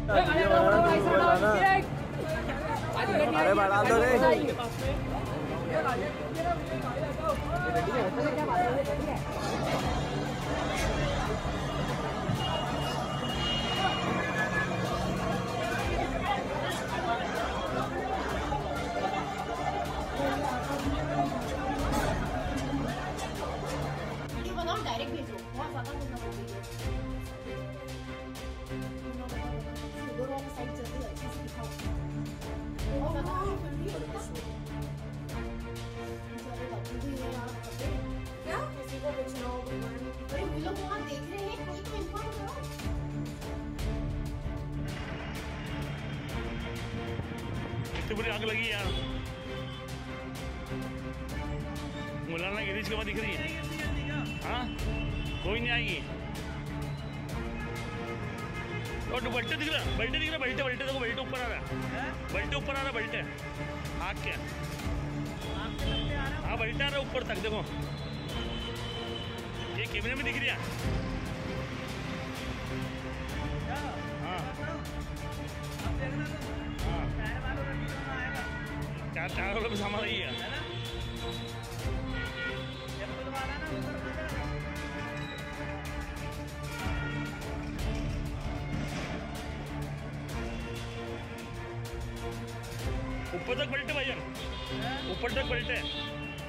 अरे बढ़ा दो रे। डायरेक्ट भेजो, बहुत ज्यादा शुगर वाला साइड जल्दी अच्छे से दिखाओ। क्या किसी को कुछ ना हो, अरे वो लोग वहाँ देख रहे हैं, कोई तो इन्फॉर्म करो। इतनी बुरी आग लगी यार। मुलाना गिरीश के बाद दिख रही है। हाँ कोई नहीं आएगी। और बल्टे दिख रहा, बल्टे दिख रहा, बल्टे बल्टे देखो, बल्टे ऊपर आ रहा, बल्टे ऊपर आ रहा, बल्टे आग क्या, हाँ बल्टे आ रहा ऊपर तक देखो, ये कैमरे में दिख रही है। हाँ चार चार वालों में सामान रही है। ऊपर तक पलटे भैया, ऊपर तक पलटे।